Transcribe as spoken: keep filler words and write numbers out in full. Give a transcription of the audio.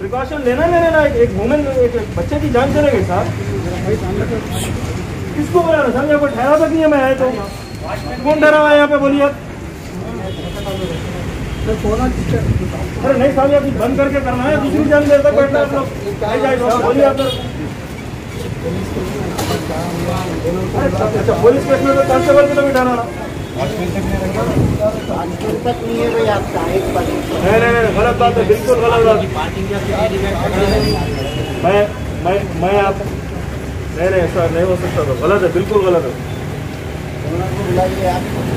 Precaution लेना नहीं लेना, एक वुमेन एक बच्चे की जान चलेगी साहब। किसको बोला ना सर, कोई ठहरा तक नहीं है। मैं आया तो कौन ठहरा हुआ है यहाँ पे, बोलिए आप। अरे नहीं साहब, अभी बंद करके करना है, दूसरी जान देर तक बैठना है आप लोग। बोलिए आप। अच्छा पुलिस केस में तो कांस्टेबल को तो बिठाना ना, तक नहीं है भाई आपका। नहीं नहीं नहीं, गलत बात है, बिल्कुल गलत बात। मैं मैं मैं आप नहीं नहीं ऐसा नहीं हो सकता, तो गलत है, बिल्कुल गलत है।